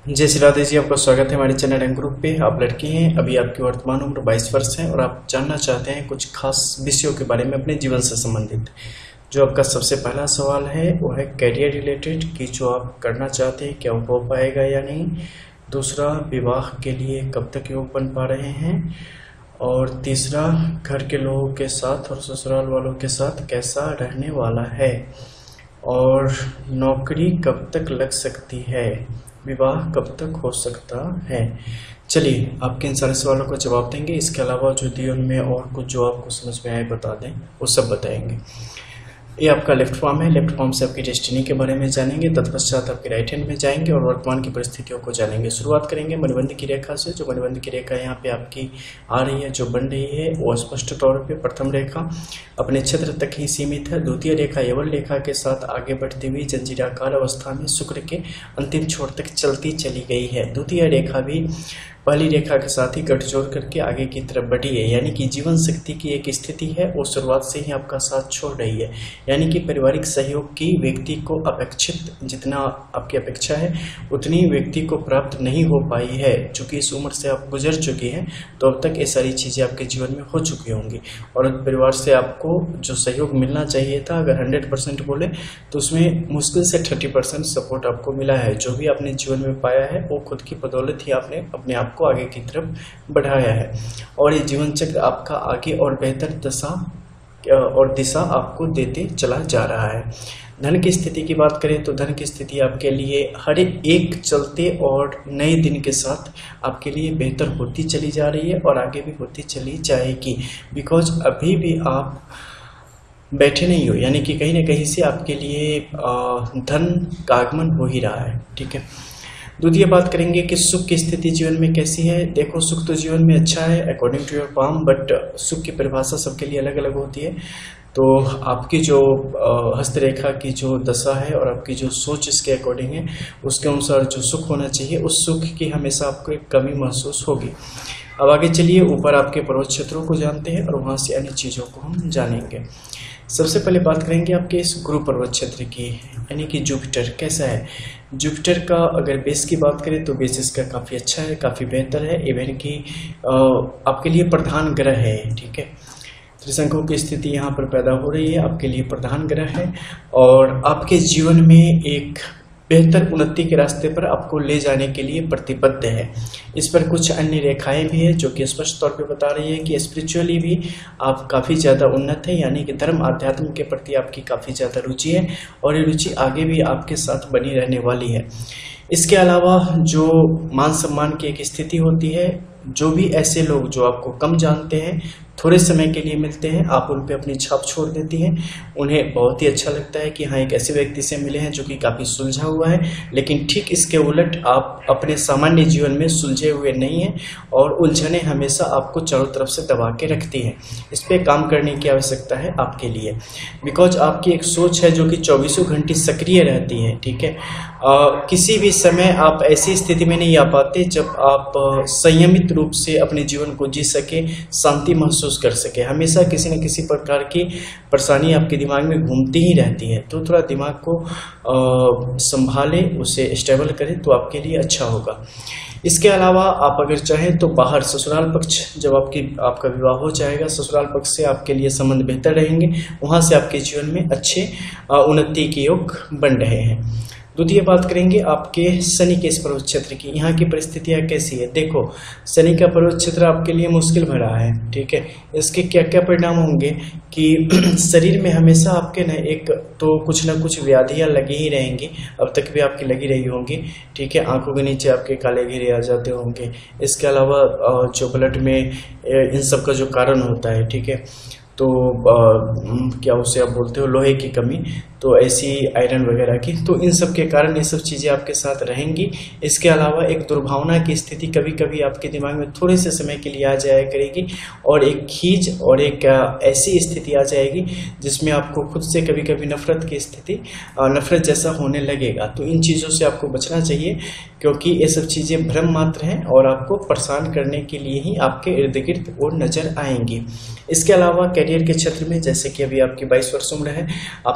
जय श्री राधे जी, आपका स्वागत है हमारे चैनल एंड ग्रुप पे। आप लड़की हैं, अभी आपकी वर्तमान उम्र 22 वर्ष है और आप जानना चाहते हैं कुछ खास विषयों के बारे में अपने जीवन से संबंधित। जो आपका सबसे पहला सवाल है वो है कैरियर रिलेटेड कि जो आप करना चाहते हैं क्या वो हो पाएगा या नहीं। दूसरा, विवाह के लिए कब तक योग बन पा रहे हैं। और तीसरा, घर के लोगों के साथ और ससुराल वालों के साथ कैसा रहने वाला है। और नौकरी कब तक लग सकती है, विवाह कब तक हो सकता है। चलिए आपके इन सारे सवालों का जवाब देंगे। इसके अलावा जो दिए उनमें और कुछ जो आपको समझ में आए बता दें, वो सब बताएंगे। ये आपका लेफ्ट फॉर्म है। लेफ्ट फॉर्म से आपकी डेस्टिनी के बारे में जानेंगे, तत्पश्चात आपके राइट हैंड में जाएंगे और वर्तमान की परिस्थितियों को जानेंगे। शुरुआत करेंगे मणिबंध की रेखा से। जो मणिबंध की रेखा यहाँ पे आपकी आ रही है, जो बन रही है, वो स्पष्ट तौर पे प्रथम रेखा अपने क्षेत्र तक ही सीमित है। द्वितीय रेखा यवल रेखा के साथ आगे बढ़ती हुई जंजीराकार अवस्था में शुक्र के अंतिम छोर तक चलती चली गई है। द्वितीय रेखा भी पहली रेखा के साथ ही गठजोड़ करके आगे की तरफ बढ़ी है, यानी कि जीवन शक्ति की एक स्थिति है वो शुरुआत से ही आपका साथ छोड़ रही है। यानी कि पारिवारिक सहयोग की व्यक्ति को अपेक्षित जितना आपकी अपेक्षा है उतनी व्यक्ति को प्राप्त नहीं हो पाई है। चूंकि इस उम्र से आप गुजर चुकी हैं तो अब तक ये सारी चीज़ें आपके जीवन में हो चुकी होंगी और परिवार से आपको जो सहयोग मिलना चाहिए था, अगर 100% बोले तो उसमें मुश्किल से 30% सपोर्ट आपको मिला है। जो भी आपने जीवन में पाया है वो खुद की बदौलत ही आपने अपने आप को आगे की तरफ बढ़ाया है और ये जीवन चक्र आपका आगे और बेहतर दशा और दिशा आपको देते चला जा रहा है। धन की स्थिति की बात करें तो धन की स्थिति आपके लिए हर एक चलते और नए दिन के साथ आपके लिए बेहतर होती चली जा रही है और आगे भी होती चली जाएगी। बिकॉज अभी भी आप बैठे नहीं हो, यानी कि कहीं ना कहीं से आपके लिए धन का आगमन हो ही रहा है। ठीक है। द्वितीय बात करेंगे कि सुख की स्थिति जीवन में कैसी है। देखो, सुख तो जीवन में अच्छा है according to your palm, but सुख की परिभाषा सबके लिए अलग अलग होती है। तो आपकी जो हस्तरेखा की जो दशा है और आपकी जो सोच इसके अकॉर्डिंग है, उसके अनुसार जो सुख होना चाहिए उस सुख की हमेशा आपको एक कमी महसूस होगी। अब आगे चलिए ऊपर आपके पर्वत क्षेत्रों को जानते हैं और वहाँ से अन्य चीज़ों को हम जानेंगे। सबसे पहले बात करेंगे आपके इस गुरु पर्वत क्षेत्र की, यानी कि जुपिटर कैसा है। जुपिटर का अगर बेस की बात करें तो बेस इसका काफ़ी अच्छा है, काफ़ी बेहतर है। इवन कि आपके लिए प्रधान ग्रह है। ठीक है, त्रिशंकु की स्थिति यहाँ पर पैदा हो रही है, आपके लिए प्रधान ग्रह है और आपके जीवन में एक बेहतर उन्नति के रास्ते पर आपको ले जाने के लिए प्रतिबद्ध है। इस पर कुछ अन्य रेखाएं भी हैं जो कि स्पष्ट तौर पे बता रही है कि स्पिरिचुअली भी आप काफ़ी ज़्यादा उन्नत है, यानी कि धर्म आध्यात्म के प्रति आपकी काफ़ी ज़्यादा रुचि है और ये रुचि आगे भी आपके साथ बनी रहने वाली है। इसके अलावा जो मान सम्मान की एक स्थिति होती है, जो भी ऐसे लोग जो आपको कम जानते हैं थोड़े समय के लिए मिलते हैं, आप उन पे अपनी छाप छोड़ देती हैं। उन्हें बहुत ही अच्छा लगता है कि हाँ, एक ऐसे व्यक्ति से मिले हैं जो कि काफ़ी सुलझा हुआ है। लेकिन ठीक इसके उलट आप अपने सामान्य जीवन में सुलझे हुए नहीं हैं और उलझने हमेशा आपको चारों तरफ से दबा के रखती हैं। इस पर काम करने की आवश्यकता है आपके लिए, बिकॉज आपकी एक सोच है जो कि 24 घंटे सक्रिय रहती है। ठीक है, किसी भी समय आप ऐसी स्थिति में नहीं आ पाते जब आप संयमित रूप से अपने जीवन को जी सके, शांति महसूस कर सके। हमेशा किसी न किसी प्रकार की परेशानी आपके दिमाग में घूमती ही रहती है, तो थोड़ा दिमाग को संभाले, उसे स्टेबल करें तो आपके लिए अच्छा होगा। इसके अलावा आप अगर चाहें तो बाहर ससुराल पक्ष, जब आपका विवाह हो जाएगा, ससुराल पक्ष से आपके लिए संबंध बेहतर रहेंगे, वहाँ से आपके जीवन में अच्छे उन्नति के योग बन रहे हैं। द्वितीय बात करेंगे आपके शनि के इस पर्वत क्षेत्र की, यहाँ की परिस्थितियाँ कैसी है। देखो, शनि का पर्वत क्षेत्र आपके लिए मुश्किल भरा है। ठीक है, इसके क्या क्या परिणाम होंगे कि शरीर में हमेशा आपके न एक तो कुछ ना कुछ व्याधियाँ लगी ही रहेंगी, अब तक भी आपकी लगी रही होंगी। ठीक है, आंखों के नीचे आपके काले घेरे आ जाते होंगे। इसके अलावा जो ब्लड में इन सब का जो कारण होता है, ठीक है, तो क्या उसे आप बोलते हो, लोहे की कमी, तो ऐसी आयरन वगैरह की, तो इन सब के कारण ये सब चीज़ें आपके साथ रहेंगी। इसके अलावा एक दुर्भावना की स्थिति कभी कभी आपके दिमाग में थोड़े से समय के लिए आ जाया करेगी और एक खींच और एक ऐसी स्थिति आ जाएगी जिसमें आपको खुद से कभी कभी नफरत की स्थिति, नफरत जैसा होने लगेगा। तो इन चीज़ों से आपको बचना चाहिए क्योंकि ये सब चीज़ें भ्रम मात्र हैं और आपको परेशान करने के लिए ही आपके इर्द गिर्द वो नज़र आएंगी। इसके अलावा कैरियर के क्षेत्र में, जैसे कि अभी आपकी 22 वर्ष उम्र है, आपने काफ़ी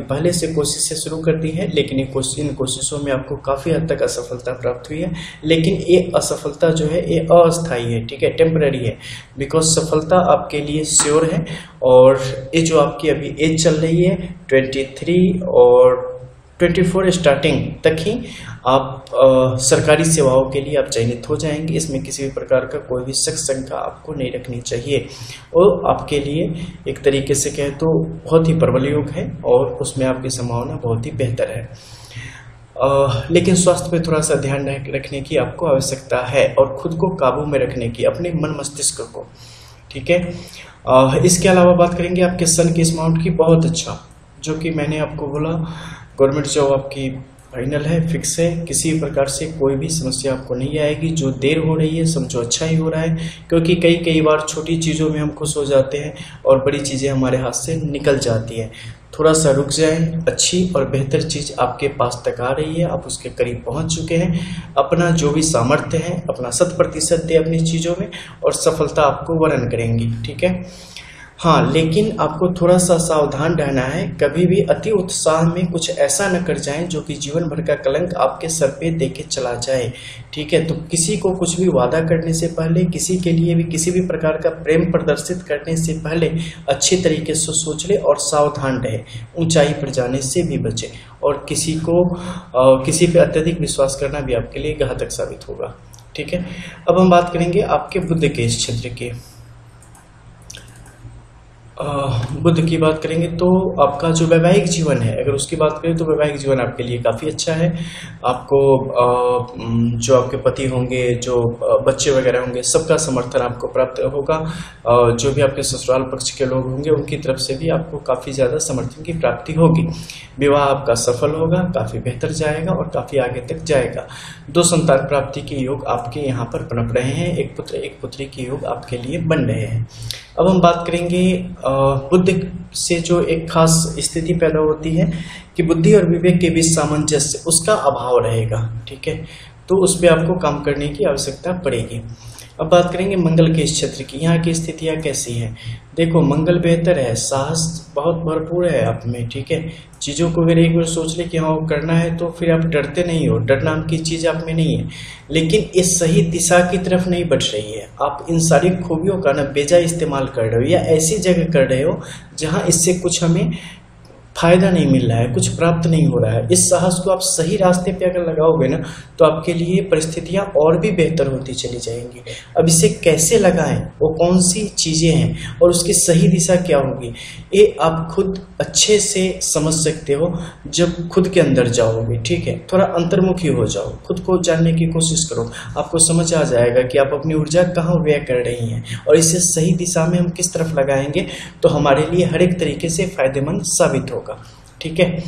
पहले से कोशिशें शुरू कर दी हैं, लेकिन इन कोशिशों में आपको काफ़ी हद तक असफलता प्राप्त हुई है। लेकिन ये असफलता जो है ये अस्थायी है, ठीक है, टेम्पररी है। बिकॉज सफलता आपके लिए श्योर है। और ये जो आपकी अभी एज चल रही है 23 और 24 स्टार्टिंग तक ही आप सरकारी सेवाओं के लिए आप चयनित हो जाएंगे। इसमें किसी भी प्रकार का कोई भी शक शंका आपको नहीं रखनी चाहिए और आपके लिए एक तरीके से कहें तो बहुत ही प्रबल योग है और उसमें आपकी संभावना बहुत ही बेहतर है। लेकिन स्वास्थ्य पे थोड़ा सा ध्यान रखने की आपको आवश्यकता है और खुद को काबू में रखने की, अपने मन मस्तिष्क को, ठीक है। इसके अलावा बात करेंगे आपके सन की अमाउंट की। बहुत अच्छा, जो कि मैंने आपको बोला, गवर्नमेंट जॉब आपकी फाइनल है, फिक्स है, किसी प्रकार से कोई भी समस्या आपको नहीं आएगी। जो देर हो रही है समझो अच्छा ही हो रहा है, क्योंकि कई बार छोटी चीज़ों में हम खुश हो जाते हैं और बड़ी चीज़ें हमारे हाथ से निकल जाती हैं। थोड़ा सा रुक जाएं, अच्छी और बेहतर चीज़ आपके पास तक आ रही है, आप उसके करीब पहुंच चुके हैं। अपना जो भी सामर्थ्य है अपना 100% दे अपनी चीज़ों में और सफलता आपको वरण करेंगी, ठीक है। हाँ, लेकिन आपको थोड़ा सा सावधान रहना है, कभी भी अति उत्साह में कुछ ऐसा न कर जाएं जो कि जीवन भर का कलंक आपके सर पे देके चला जाए, ठीक है। तो किसी को कुछ भी वादा करने से पहले, किसी के लिए भी किसी भी प्रकार का प्रेम प्रदर्शित करने से पहले अच्छी तरीके से सोच ले और सावधान रहे, ऊंचाई पर जाने से भी बचे और किसी पे अत्यधिक विश्वास करना भी आपके लिए घातक साबित होगा, ठीक है। अब हम बात करेंगे आपके बुध के इस क्षेत्र की। बुध की बात करेंगे तो आपका जो वैवाहिक जीवन है, अगर उसकी बात करें तो वैवाहिक जीवन आपके लिए काफ़ी अच्छा है। आपको जो आपके पति होंगे, जो बच्चे वगैरह होंगे, सबका समर्थन आपको प्राप्त होगा। जो भी आपके ससुराल पक्ष के लोग होंगे उनकी तरफ से भी आपको काफ़ी ज़्यादा समर्थन की प्राप्ति होगी। विवाह आपका सफल होगा, काफ़ी बेहतर जाएगा और काफ़ी आगे तक जाएगा। 2 संतान प्राप्ति के योग आपके यहाँ पर पनप रहे हैं, एक पुत्र एक पुत्री के योग आपके लिए बन रहे हैं। अब हम बात करेंगे बुद्धि से जो एक खास स्थिति पैदा होती है कि बुद्धि और विवेक के बीच सामंजस्य, उसका अभाव रहेगा, ठीक है। तो उस पर आपको काम करने की आवश्यकता पड़ेगी। अब बात करेंगे मंगल के इस क्षेत्र की, यहाँ की स्थितियाँ कैसी हैं। देखो, मंगल बेहतर है, साहस बहुत भरपूर है आप में, ठीक है। चीज़ों को अगर एक बार सोच ले कि हाँ वो करना है तो फिर आप डरते नहीं हो, डर नाम की चीज़ आप में नहीं है। लेकिन इस सही दिशा की तरफ नहीं बढ़ रही है, आप इन सारी खूबियों का ना बेजा इस्तेमाल कर रहे हो या ऐसी जगह कर रहे हो जहाँ इससे कुछ हमें फायदा नहीं मिल रहा है, कुछ प्राप्त नहीं हो रहा है। इस साहस को आप सही रास्ते पे अगर लगाओगे ना तो आपके लिए परिस्थितियां और भी बेहतर होती चली जाएंगी। अब इसे कैसे लगाएं, वो कौन सी चीजें हैं और उसकी सही दिशा क्या होगी, ये आप खुद अच्छे से समझ सकते हो जब खुद के अंदर जाओगे, ठीक है। थोड़ा अंतर्मुखी हो जाओ, खुद को जानने की कोशिश करो, आपको समझ आ जाएगा कि आप अपनी ऊर्जा कहाँ व्यय कर रही हैं और इसे सही दिशा में हम किस तरफ लगाएंगे तो हमारे लिए हर एक तरीके से फायदेमंद साबित होगा, ठीक है।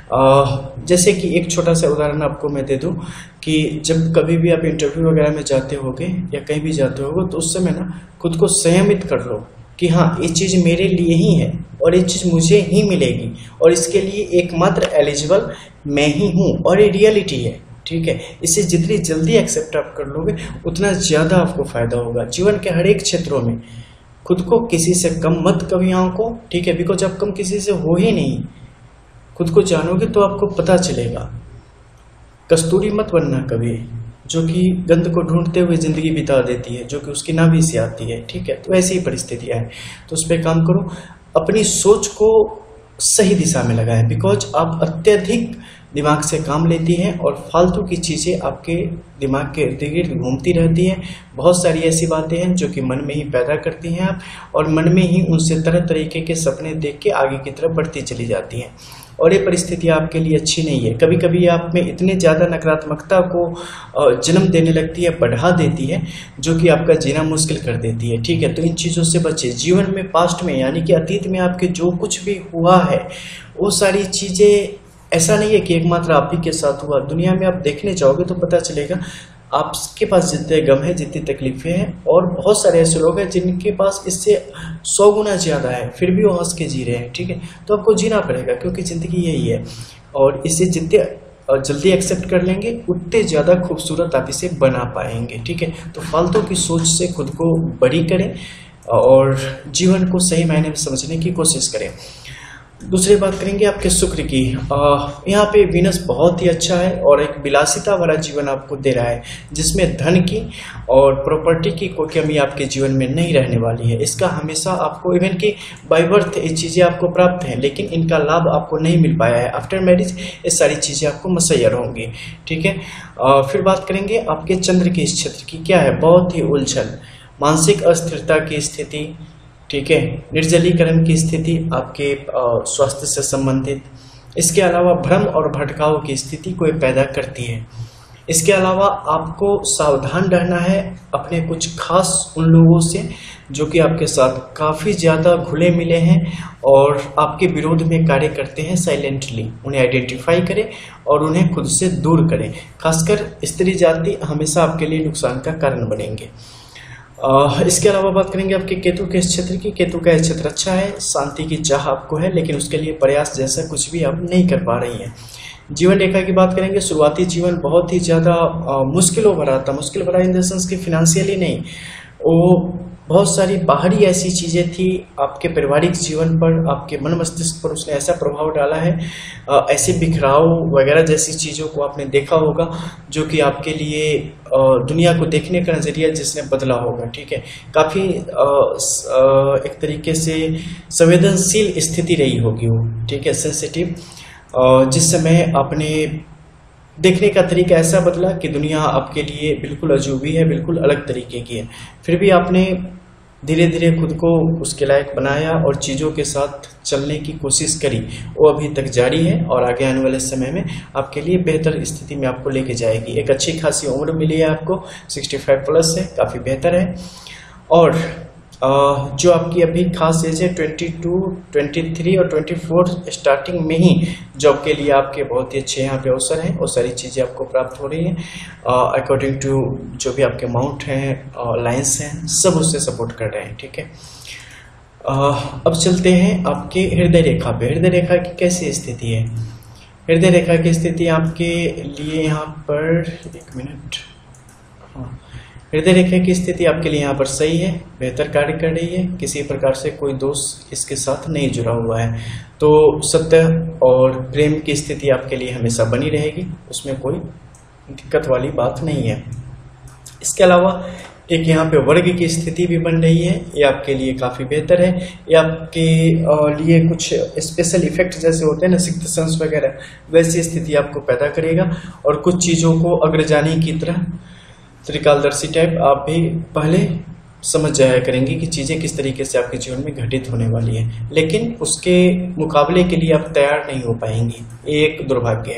जैसे कि एक छोटा सा उदाहरण आपको मैं दे दूं कि जब कभी भी आप इंटरव्यू वगैरह में जाते होगे या कहीं भी जाते होगे तो उस समय ना खुद को संयमित कर लो कि हाँ ये चीज़ मेरे लिए ही है और ये चीज़ मुझे ही मिलेगी और इसके लिए एकमात्र एलिजिबल मैं ही हूँ और ये रियलिटी है, ठीक है। इसे जितनी जल्दी एक्सेप्ट आप कर लोगे उतना ज़्यादा आपको फायदा होगा। जीवन के हर एक क्षेत्रों में खुद को किसी से कम मत कभी आंको, ठीक है, बिकॉज आप कम किसी से हो ही नहीं। खुद को जानोगे तो आपको पता चलेगा। कस्तूरी मत बनना कभी, जो कि गंध को ढूंढते हुए जिंदगी बिता देती है, जो कि उसकी नाभि से आती है, ठीक है। तो ऐसी ही परिस्थितियां हैं, तो उस पर काम करो, अपनी सोच को सही दिशा में लगाएं। बिकॉज आप अत्यधिक दिमाग से काम लेती हैं और फालतू की चीज़ें आपके दिमाग के इर्द गिर्द घूमती रहती हैं। बहुत सारी ऐसी बातें हैं जो कि मन में ही पैदा करती हैं आप, और मन में ही उनसे तरह तरीके के सपने देख के आगे की तरफ बढ़ती चली जाती हैं और ये परिस्थिति आपके लिए अच्छी नहीं है। कभी कभी आप में इतने ज़्यादा नकारात्मकता को जन्म देने लगती है, बढ़ा देती है, जो कि आपका जीना मुश्किल कर देती है, ठीक है। तो इन चीज़ों से बचे। जीवन में पास्ट में यानी कि अतीत में आपके जो कुछ भी हुआ है वो सारी चीज़ें, ऐसा नहीं है कि एकमात्र आप ही के साथ हुआ। दुनिया में आप देखने जाओगे तो पता चलेगा आपके पास जितने गम है, जितनी तकलीफें हैं, और बहुत सारे ऐसे लोग हैं जिनके पास इससे 100 गुना ज़्यादा है, फिर भी वो हंस के जी रहे हैं, ठीक है। तो आपको जीना पड़ेगा क्योंकि ज़िंदगी यही है और इसे जितने जल्दी एक्सेप्ट कर लेंगे उतने ज़्यादा खूबसूरत आप इसे बना पाएंगे, ठीक है। तो फालतू की सोच से खुद को बरी करें और जीवन को सही मायने में समझने की कोशिश करें। दूसरी बात करेंगे आपके शुक्र की। यहाँ पे वीनस बहुत ही अच्छा है और एक विलासिता भरा जीवन आपको दे रहा है, जिसमें धन की और प्रॉपर्टी की कोई कमी आपके जीवन में नहीं रहने वाली है। इसका हमेशा आपको इवन कि बाय बर्थ ये चीज़ें आपको प्राप्त हैं, लेकिन इनका लाभ आपको नहीं मिल पाया है। आफ्टर मैरिज ये सारी चीज़ें आपको मुसय्यर होंगी, ठीक है। फिर बात करेंगे आपके चंद्र के इस क्षेत्र की क्या है। बहुत ही उलझन, मानसिक अस्थिरता की स्थिति, ठीक है, निर्जलीकरण की स्थिति आपके स्वास्थ्य से संबंधित। इसके अलावा भ्रम और भटकाव की स्थिति को पैदा करती है। इसके अलावा आपको सावधान रहना है अपने कुछ खास उन लोगों से जो कि आपके साथ काफ़ी ज़्यादा घुले मिले हैं और आपके विरोध में कार्य करते हैं। साइलेंटली उन्हें आइडेंटिफाई करें और उन्हें खुद से दूर करें। खासकर स्त्री जाति हमेशा आपके लिए नुकसान का कारण बनेंगे। इसके अलावा बात करेंगे आपके केतु के इस क्षेत्र की। केतु का क्षेत्र अच्छा है, शांति की चाह आपको है, लेकिन उसके लिए प्रयास जैसा कुछ भी आप नहीं कर पा रही हैं। जीवन रेखा की बात करेंगे। शुरुआती जीवन बहुत ही ज़्यादा मुश्किलों भरा था। मुश्किल भरा इन द सेंस कि फिनेंशियली नहीं, वो बहुत सारी बाहरी ऐसी चीज़ें थी आपके पारिवारिक जीवन पर, आपके मन मस्तिष्क पर उसने ऐसा प्रभाव डाला है। ऐसे बिखराव वगैरह जैसी चीज़ों को आपने देखा होगा जो कि आपके लिए दुनिया को देखने का नज़रिया जिसने बदला होगा, ठीक है। काफ़ी एक तरीके से संवेदनशील स्थिति रही होगी वो, ठीक है, सेंसिटिव, जिस समय आपने देखने का तरीका ऐसा बदला कि दुनिया आपके लिए बिल्कुल अजूबी है, बिल्कुल अलग तरीके की है। फिर भी आपने धीरे धीरे खुद को उसके लायक बनाया और चीज़ों के साथ चलने की कोशिश करी। वो अभी तक जारी है और आगे आने वाले समय में आपके लिए बेहतर स्थिति में आपको लेके जाएगी। एक अच्छी खासी उम्र मिली है आपको, 65 प्लस है, काफ़ी बेहतर है। और जो आपकी अभी खास एज है 22, 23 और 24 स्टार्टिंग में ही जॉब के लिए आपके बहुत ही अच्छे यहाँ पे अवसर हैं। वो सारी चीज़ें आपको प्राप्त हो रही हैं अकॉर्डिंग टू जो भी आपके माउंट हैं, लाइन्स हैं, सब उससे सपोर्ट कर रहे हैं, ठीक है। अब चलते हैं आपके हृदय रेखा पे। हृदय रेखा की कैसी स्थिति है। हृदय रेखा की स्थिति आपके लिए यहाँ पर, एक मिनट, हाँ, हृदय रेखा की स्थिति आपके लिए यहाँ पर सही है, बेहतर कार्य कर रही है। किसी प्रकार से कोई दोष इसके साथ नहीं जुड़ा हुआ है, तो सत्य और प्रेम की स्थिति आपके लिए हमेशा बनी रहेगी, उसमें कोई दिक्कत वाली बात नहीं है। इसके अलावा एक यहाँ पे वर्ग की स्थिति भी बन रही है, ये आपके लिए काफ़ी बेहतर है। ये आपके लिए कुछ स्पेशल इफेक्ट जैसे होते हैं ना, सिक्स्थ सेंस वगैरह, वैसी स्थिति आपको पैदा करेगा और कुछ चीज़ों को अग्रजानी की तरह त्रिकालदर्शी टाइप आप भी पहले समझ जाया करेंगे कि चीज़ें किस तरीके से आपके जीवन में घटित होने वाली है, लेकिन उसके मुकाबले के लिए आप तैयार नहीं हो पाएंगी। ये एक दुर्भाग्य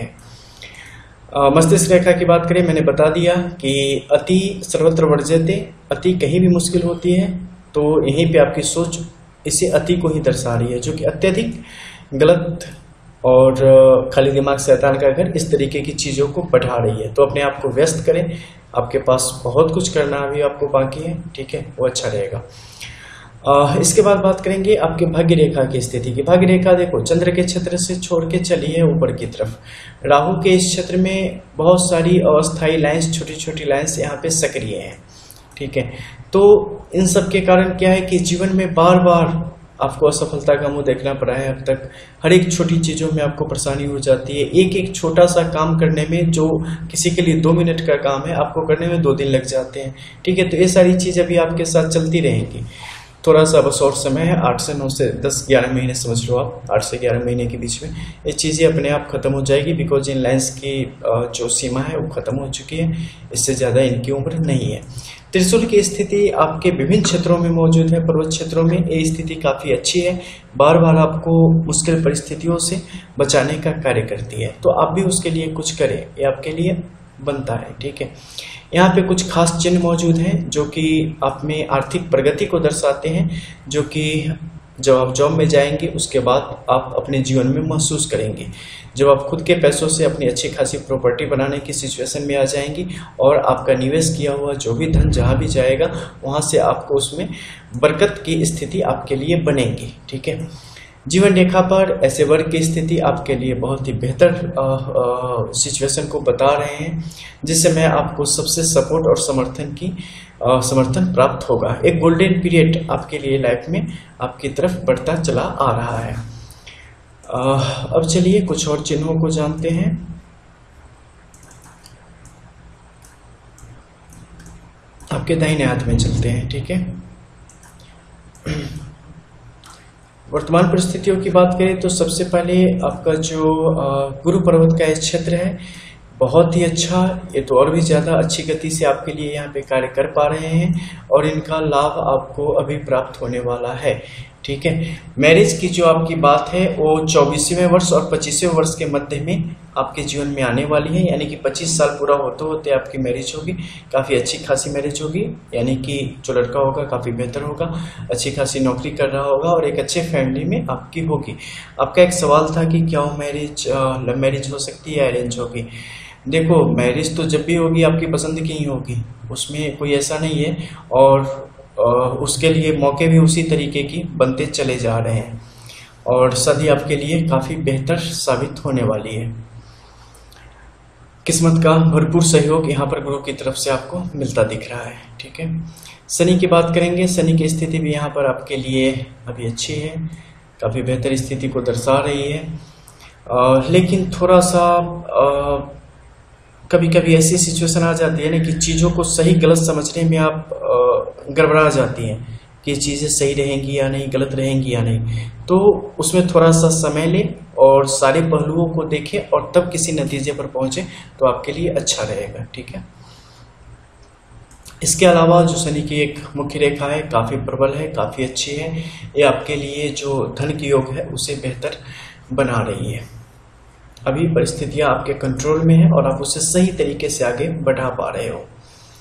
है। मस्तिष्क रेखा की बात करें, मैंने बता दिया कि अति सर्वत्र वर्ज्यते, अति कहीं भी मुश्किल होती है, तो यहीं पे आपकी सोच इसे अति को ही दर्शा रही है, जो कि अत्यधिक गलत और खाली दिमाग शैतान का घर, इस तरीके की चीज़ों को बढ़ा रही है। तो अपने आप को व्यस्त करें, आपके पास बहुत कुछ करना अभी आपको बाकी है, ठीक है, वो अच्छा रहेगा। इसके बाद बात करेंगे आपके भाग्य रेखा की स्थिति की। भाग्य रेखा देखो, चंद्र के क्षेत्र से छोड़ के चली है ऊपर की तरफ। राहु के इस क्षेत्र में बहुत सारी अस्थायी लाइन्स, छोटी छोटी लाइन्स यहाँ पे सक्रिय हैं, ठीक है। तो इन सब के कारण क्या है कि जीवन में बार बार आपको असफलता का मुंह देखना पड़ा है। अब तक हर एक छोटी चीज़ों में आपको परेशानी हो जाती है। एक एक छोटा सा काम करने में जो किसी के लिए 2 मिनट का काम है, आपको करने में 2 दिन लग जाते हैं, ठीक है। तो ये सारी चीज़ अभी आपके साथ चलती रहेंगी। थोड़ा सा बस और समय है, 8 से 9 से 10-11 महीने समझ लो आप, 8 से 11 महीने के बीच में ये चीज़ें अपने आप खत्म हो जाएगी, बिकॉज इन लाइन्स की जो सीमा है वो खत्म हो चुकी है। इससे ज़्यादा इनकी उम्र नहीं है। त्रिशूल की स्थिति आपके विभिन्न क्षेत्रों में मौजूद है। पर्वत क्षेत्रों में ये स्थिति काफ़ी अच्छी है, बार बार आपको मुश्किल परिस्थितियों से बचाने का कार्य करती है। तो आप भी उसके लिए कुछ करें, ये आपके लिए बनता है, ठीक है। यहाँ पे कुछ खास चिन्ह मौजूद हैं जो कि आप में आर्थिक प्रगति को दर्शाते हैं, जो कि जब आप जॉब में जाएंगे उसके बाद आप अपने जीवन में महसूस करेंगे। जब आप खुद के पैसों से अपनी अच्छी खासी प्रॉपर्टी बनाने की सिचुएशन में आ जाएंगी और आपका निवेश किया हुआ जो भी धन जहाँ भी जाएगा वहाँ से आपको उसमें बरकत की स्थिति आपके लिए बनेगी, ठीक है। जीवन रेखा पर ऐसे वर्ग की स्थिति आपके लिए बहुत ही बेहतर सिचुएशन को बता रहे हैं, जिससे मैं आपको सबसे सपोर्ट और समर्थन प्राप्त होगा। एक गोल्डन पीरियड आपके लिए लाइफ में आपकी तरफ बढ़ता चला आ रहा है। अब चलिए कुछ और चिन्हों को जानते हैं। आपके दाहिने हाथ में चलते हैं, ठीक है। वर्तमान परिस्थितियों की बात करें तो सबसे पहले आपका जो गुरु पर्वत का क्षेत्र है बहुत ही अच्छा, ये तो और भी ज़्यादा अच्छी गति से आपके लिए यहाँ पे कार्य कर पा रहे हैं और इनका लाभ आपको अभी प्राप्त होने वाला है, ठीक है। मैरिज की जो आपकी बात है वो 24वें वर्ष और 25वें वर्ष के मध्य में आपके जीवन में आने वाली है, यानी कि 25 साल पूरा होते होते आपकी मैरिज होगी। काफ़ी अच्छी खासी मैरिज होगी, यानी कि जो लड़का होगा काफ़ी बेहतर होगा, अच्छी खासी नौकरी कर रहा होगा और एक अच्छे फैमिली में आपकी होगी। आपका एक सवाल था कि क्या वो मैरिज लव मैरिज हो सकती है या अरेंज होगी। देखो, मैरिज तो जब भी होगी आपकी पसंद की ही होगी, उसमें कोई ऐसा नहीं है, और उसके लिए मौके भी उसी तरीके की बनते चले जा रहे हैं और शादी आपके लिए काफ़ी बेहतर साबित होने वाली है। किस्मत का भरपूर सहयोग यहाँ पर गुरु की तरफ से आपको मिलता दिख रहा है, ठीक है। शनि की बात करेंगे, शनि की स्थिति भी यहाँ पर आपके लिए अभी अच्छी है, काफ़ी बेहतर स्थिति को दर्शा रही है, लेकिन थोड़ा सा कभी कभी ऐसी सिचुएशन आ जाती है ना कि चीज़ों को सही गलत समझने में आप गड़बड़ा जाती हैं कि चीज़ें सही रहेंगी या नहीं, गलत रहेंगी या नहीं। तो उसमें थोड़ा सा समय लें और सारे पहलुओं को देखें और तब किसी नतीजे पर पहुंचे तो आपके लिए अच्छा रहेगा, ठीक है। इसके अलावा जो शनि की एक मुख्य रेखा है काफ़ी प्रबल है, काफ़ी अच्छी है, ये आपके लिए जो धन की योग है उसे बेहतर बना रही है। अभी परिस्थितियां आपके कंट्रोल में है और आप उसे सही तरीके से आगे बढ़ा पा रहे हो।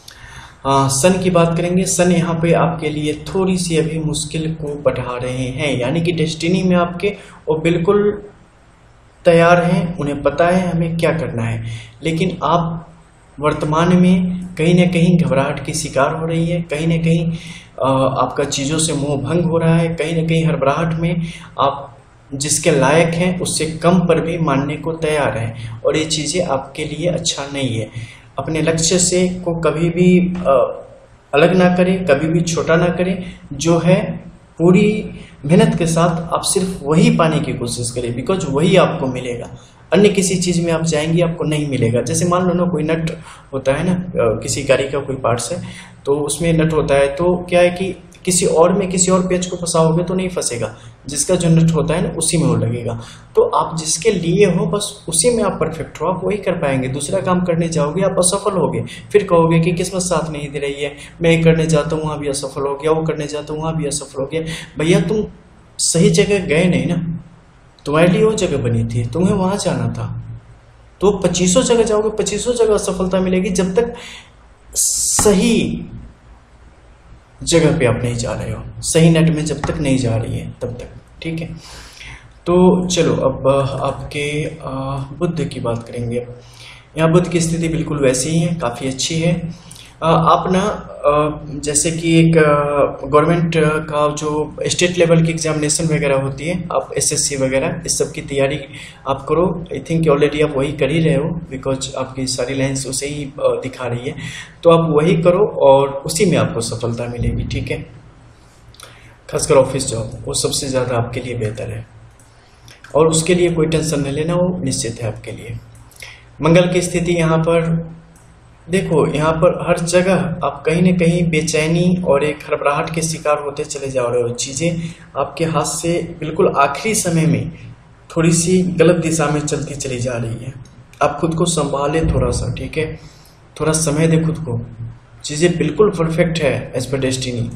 सन की बात करेंगे, सन यहाँ पे आपके लिए थोड़ी सी अभी मुश्किल को बढ़ा रहे हैं, यानी कि डेस्टिनी में आपके वो बिल्कुल तैयार हैं, उन्हें पता है हमें क्या करना है, लेकिन आप वर्तमान में कहीं ना कहीं घबराहट की शिकार हो रही है, कहीं ना कहीं आपका चीज़ों से मोह भंग हो रहा है, कहीं ना कहीं हड़बड़ाहट में आप जिसके लायक हैं उससे कम पर भी मानने को तैयार हैं और ये चीज़ें आपके लिए अच्छा नहीं है। अपने लक्ष्य से को कभी भी अलग ना करें, कभी भी छोटा ना करें, जो है पूरी मेहनत के साथ आप सिर्फ वही पाने की कोशिश करें, बिकॉज वही आपको मिलेगा। अन्य किसी चीज़ में आप जाएंगे आपको नहीं मिलेगा। जैसे मान लो ना कोई नट होता है ना, किसी गाड़ी का कोई पार्ट्स है तो उसमें नट होता है, तो क्या है कि किसी और में किसी और पेच को फंसाओगे तो नहीं फंसेगा, जिसका जो नट होता है ना उसी में वो लगेगा। तो आप जिसके लिए हो बस उसी में आप परफेक्ट हो, आप वही कर पाएंगे। दूसरा काम करने जाओगे आप असफल होगे, फिर कहोगे कि किस्मत साथ नहीं दे रही है, मैं ये करने जाता हूँ वहाँ भी असफल हो गया, वो करने जाता हूँ वहाँ भी असफल हो गया। भैया तुम सही जगह गए नहीं ना, तुम्हारे लिए वो जगह बनी थी, तुम्हें वहाँ जाना था। तो 2500 जगह जाओगे, 2500 जगह असफलता मिलेगी जब तक सही जगह पे आप नहीं जा रहे हो, सही नेट में जब तक नहीं जा रही है तब तक, ठीक है। तो चलो अब आपके बुध की बात करेंगे। यहाँ बुध की स्थिति बिल्कुल वैसी ही है, काफ़ी अच्छी है। आप ना जैसे कि एक गवर्नमेंट का जो स्टेट लेवल की एग्जामिनेशन वगैरह होती है, आप एसएससी वगैरह इस सब की तैयारी आप करो। आई थिंक ऑलरेडी आप वही कर ही रहे हो, बिकॉज आपकी सारी लाइन्स उसे ही दिखा रही है, तो आप वही करो और उसी में आपको सफलता मिलेगी, ठीक है। खासकर ऑफिस जॉब वो सबसे ज़्यादा आपके लिए बेहतर है और उसके लिए कोई टेंशन नहीं लेना, वो निश्चित है आपके लिए। मंगल की स्थिति यहाँ पर देखो, यहाँ पर हर जगह आप कहीं न कहीं बेचैनी और एक हड़बड़ाहट के शिकार होते चले जा रहे हो। चीज़ें आपके हाथ से बिल्कुल आखिरी समय में थोड़ी सी गलत दिशा में चलती चली जा रही है। आप खुद को संभालें थोड़ा सा, ठीक है, थोड़ा समय दे खुद को। चीज़ें बिल्कुल परफेक्ट है एज पर डेस्टिनी।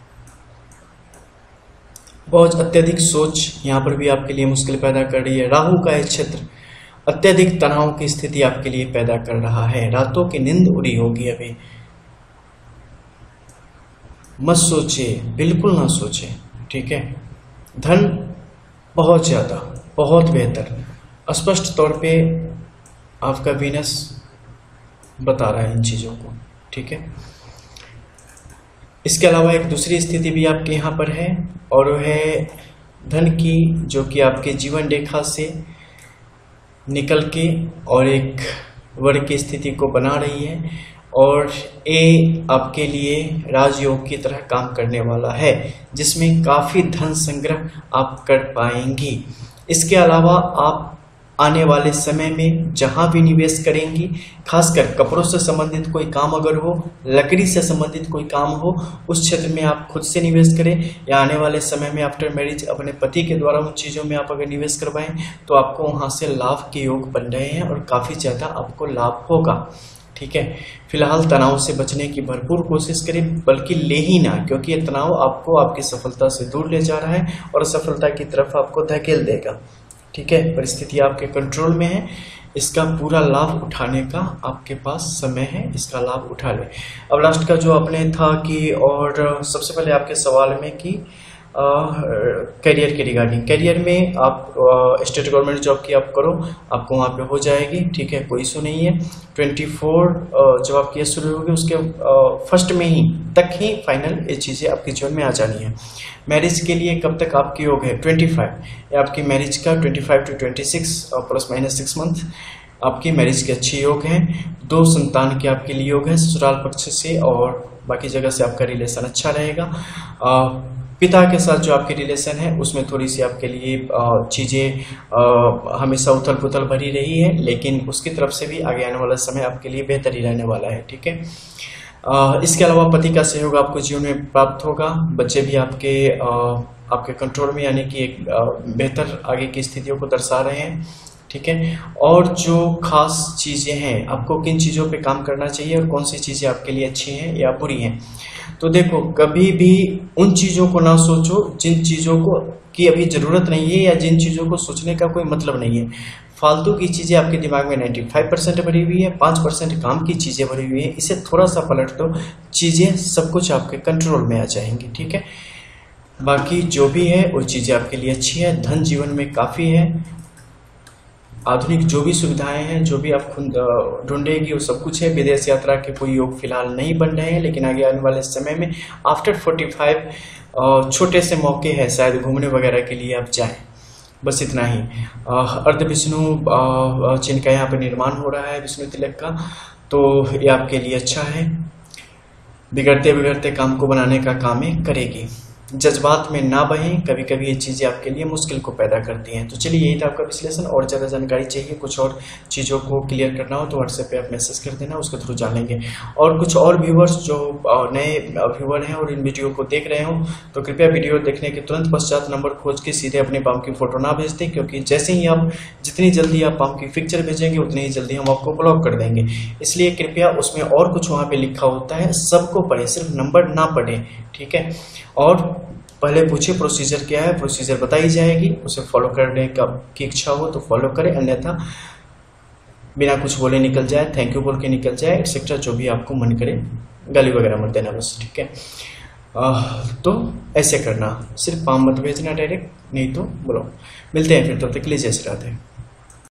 बहुत अत्यधिक सोच यहाँ पर भी आपके लिए मुश्किल पैदा कर रही है। राहु का क्षेत्र अत्यधिक तनाव की स्थिति आपके लिए पैदा कर रहा है। रातों की नींद उड़ी होगी अभी। मत सोचे, बिल्कुल ना सोचे, ठीक है। धन बहुत ज़्यादा, बहुत बेहतर, स्पष्ट तौर पे आपका वीनस बता रहा है इन चीज़ों को, ठीक है। इसके अलावा एक दूसरी स्थिति भी आपके यहाँ पर है और वह है धन की, जो कि आपके जीवन रेखा से निकल के और एक वर्ग की स्थिति को बना रही है और ये आपके लिए राजयोग की तरह काम करने वाला है, जिसमें काफ़ी धन संग्रह आप कर पाएंगी। इसके अलावा आप आने वाले समय में जहां भी निवेश करेंगी, खासकर कपड़ों से संबंधित कोई काम अगर हो, लकड़ी से संबंधित कोई काम हो, उस क्षेत्र में आप खुद से निवेश करें, या आने वाले समय में आफ्टर मैरिज अपने पति के द्वारा उन चीज़ों में आप अगर निवेश करवाएं तो आपको वहां से लाभ के योग बन रहे हैं और काफ़ी ज़्यादा आपको लाभ होगा। ठीक है, फिलहाल तनाव से बचने की भरपूर कोशिश करें, बल्कि ले ही ना, क्योंकि ये तनाव आपको आपकी सफलता से दूर ले जा रहा है और सफलता की तरफ आपको धकेल देगा। ठीक है, परिस्थिति आपके कंट्रोल में है, इसका पूरा लाभ उठाने का आपके पास समय है, इसका लाभ उठा ले। अब लास्ट का जो आपने था कि, और सबसे पहले आपके सवाल में कि करियर के रिगार्डिंग, करियर में आप स्टेट गवर्नमेंट जॉब की आप करो, आपको वहाँ पे हो जाएगी। ठीक है, कोई इशू नहीं है। 24 जब आपकी शुरू होगी उसके फर्स्ट में ही तक ही फाइनल ये चीज़ें आपके जीवन में आ जानी है। मैरिज के लिए कब तक आपकी योग है? 25 आपकी मैरिज का 25 to 26 प्लस माइनस 6 मंथ आपकी मैरिज के अच्छी योग हैं। 2 संतान के आपके लिए योग है ससुराल पक्ष से, और बाकी जगह से आपका रिलेशन अच्छा रहेगा। पिता के साथ जो आपके रिलेशन है उसमें थोड़ी सी आपके लिए चीज़ें हमेशा उथल पुथल भरी रही है, लेकिन उसकी तरफ से भी आगे आने वाला समय आपके लिए बेहतर ही रहने वाला है। ठीक है, इसके अलावा पति का सहयोग आपको जीवन में प्राप्त होगा। बच्चे भी आपके कंट्रोल में, यानी कि एक बेहतर आगे की स्थितियों को दर्शा रहे हैं। ठीक है, और जो खास चीज़ें हैं, आपको किन चीज़ों पे काम करना चाहिए और कौन सी चीज़ें आपके लिए अच्छी हैं या बुरी हैं। तो देखो, कभी भी उन चीज़ों को ना सोचो जिन चीज़ों को की अभी ज़रूरत नहीं है, या जिन चीज़ों को सोचने का कोई मतलब नहीं है। फालतू की चीज़ें आपके दिमाग में 95% भरी हुई है, 5% काम की चीज़ें भरी हुई है। इसे थोड़ा सा पलट दो, चीज़ें सब कुछ आपके कंट्रोल में आ जाएंगी। ठीक है, बाकी जो भी है वो चीज़ें आपके लिए अच्छी है। धन जीवन में काफ़ी है। आधुनिक जो भी सुविधाएं हैं, जो भी आप ढूंढेगी वो सब कुछ है। विदेश यात्रा के कोई योग फिलहाल नहीं बन रहे हैं, लेकिन आगे आने वाले समय में आफ्टर 45 छोटे से मौके हैं, शायद घूमने वगैरह के लिए आप जाएं। बस इतना ही। अर्ध विष्णु जिनका यहाँ पर निर्माण हो रहा है विष्णु तिलक का, तो ये आपके लिए अच्छा है। बिगड़ते बिगड़ते काम को बनाने का काम ये करेगी। जज्बात में ना बहें, कभी कभी ये चीज़ें आपके लिए मुश्किल को पैदा करती हैं। तो चलिए, यही था आपका विश्लेषण। और ज़्यादा जानकारी चाहिए, कुछ और चीज़ों को क्लियर करना हो तो व्हाट्सएप पे आप मैसेज कर देना, उसके थ्रू जान लेंगे। और कुछ और व्यूवर्स जो नए व्यूवर हैं और इन वीडियो को देख रहे हो, तो कृपया वीडियो देखने के तुरंत पश्चात नंबर खोज के सीधे अपने पाम की फ़ोटो ना भेज दें, क्योंकि जैसे ही आप जितनी जल्दी आप पाम की पिक्चर भेजेंगे उतनी ही जल्दी हम आपको ब्लॉक कर देंगे। इसलिए कृपया उसमें और कुछ वहाँ पर लिखा होता है सबको पढ़ें, सिर्फ नंबर ना पढ़ें। ठीक है, और पहले पूछिए प्रोसीजर क्या है, प्रोसीजर बताई जाएगी, उसे फॉलो करने की इच्छा हो तो फॉलो करें, अन्यथा बिना कुछ बोले निकल जाए, थैंक यू बोल के निकल जाए, एक्सेट्रा जो भी आपको मन करे, गाली वगैरह मत देना बस। ठीक है, तो ऐसे करना, सिर्फ पाम मत भेजना डायरेक्ट, नहीं तो बोलो। मिलते हैं फिर, तब तक के लिए जय श्री राधे।